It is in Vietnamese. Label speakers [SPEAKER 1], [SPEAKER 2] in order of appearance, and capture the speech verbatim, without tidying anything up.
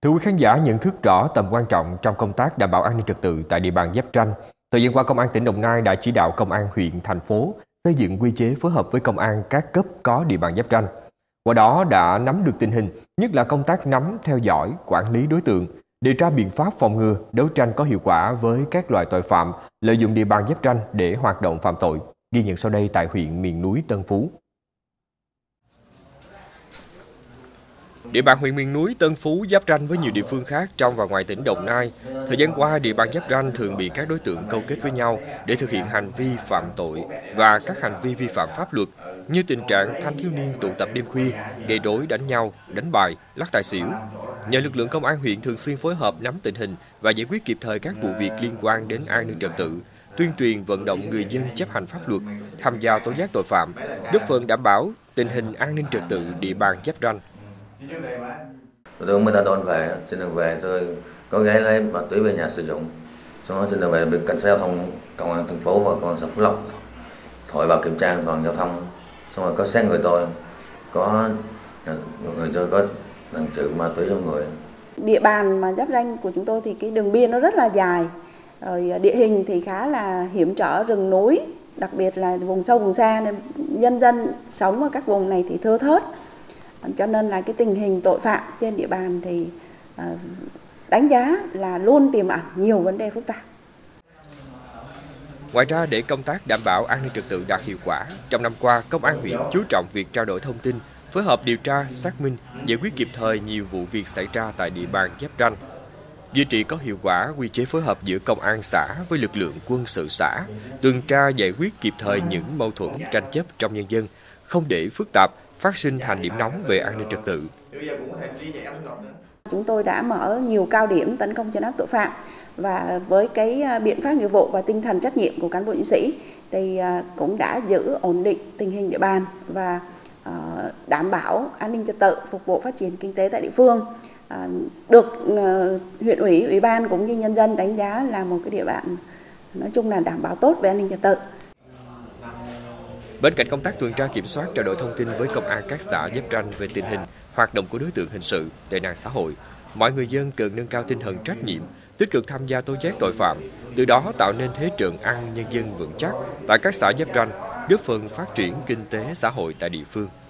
[SPEAKER 1] Thưa quý khán giả, nhận thức rõ tầm quan trọng trong công tác đảm bảo an ninh trật tự tại địa bàn giáp ranh, thời gian qua Công an tỉnh Đồng Nai đã chỉ đạo Công an huyện, thành phố xây dựng quy chế phối hợp với công an các cấp có địa bàn giáp ranh. Qua đó đã nắm được tình hình, nhất là công tác nắm, theo dõi, quản lý đối tượng, đề ra biện pháp phòng ngừa, đấu tranh có hiệu quả với các loại tội phạm lợi dụng địa bàn giáp ranh để hoạt động phạm tội. Ghi nhận sau đây tại huyện miền núi Tân Phú. Địa bàn huyện miền núi Tân Phú giáp ranh với nhiều địa phương khác trong và ngoài tỉnh Đồng Nai. Thời gian qua, địa bàn giáp ranh thường bị các đối tượng câu kết với nhau để thực hiện hành vi phạm tội và các hành vi vi phạm pháp luật như tình trạng thanh thiếu niên tụ tập đêm khuya, gây rối, đánh nhau, đánh bài, lắc tài xỉu. Nhờ lực lượng công an huyện thường xuyên phối hợp nắm tình hình và giải quyết kịp thời các vụ việc liên quan đến an ninh trật tự, tuyên truyền vận động người dân chấp hành pháp luật, tham gia tố giác tội phạm, góp phần đảm bảo tình hình an ninh trật tự địa bàn giáp ranh.
[SPEAKER 2] Tôi mới đã đón về, trên đường về tôi có ghé lấy ma túy về nhà sử dụng. Xong đó trên đường về bị cảnh sát giao thông, công an thành phố và công an xã Phú Lộc thổi vào kiểm tra an toàn giao thông. Xong rồi có xét người tôi, có người tôi có tàng trữ ma túy trong người.
[SPEAKER 3] Địa bàn mà giáp ranh của chúng tôi thì cái đường biên nó rất là dài, rồi địa hình thì khá là hiểm trở, rừng núi, đặc biệt là vùng sâu vùng xa nên nhân dân sống ở các vùng này thì thưa thớt. Cho nên là cái tình hình tội phạm trên địa bàn thì đánh giá là luôn tiềm ẩn nhiều vấn đề phức tạp.
[SPEAKER 1] Ngoài ra, để công tác đảm bảo an ninh trật tự đạt hiệu quả, trong năm qua, Công an huyện chú trọng việc trao đổi thông tin, phối hợp điều tra, xác minh, giải quyết kịp thời nhiều vụ việc xảy ra tại địa bàn giáp ranh. Duy trì có hiệu quả quy chế phối hợp giữa công an xã với lực lượng quân sự xã, tuần tra giải quyết kịp thời những mâu thuẫn tranh chấp trong nhân dân, không để phức tạp phát sinh thành điểm nóng về an ninh trật tự.
[SPEAKER 3] Chúng tôi đã mở nhiều cao điểm tấn công trấn áp tội phạm và với cái biện pháp nghiệp vụ và tinh thần trách nhiệm của cán bộ chiến sĩ thì cũng đã giữ ổn định tình hình địa bàn và đảm bảo an ninh trật tự, phục vụ phát triển kinh tế tại địa phương. Được huyện ủy, ủy ban cũng như nhân dân đánh giá là một cái địa bàn nói chung là đảm bảo tốt về an ninh trật tự.
[SPEAKER 1] Bên cạnh công tác tuần tra kiểm soát, trao đổi thông tin với công an các xã giáp ranh về tình hình, hoạt động của đối tượng hình sự, tệ nạn xã hội, mọi người dân cần nâng cao tinh thần trách nhiệm, tích cực tham gia tố giác tội phạm, từ đó tạo nên thế trận an nhân dân vững chắc tại các xã giáp ranh, góp phần phát triển kinh tế xã hội tại địa phương.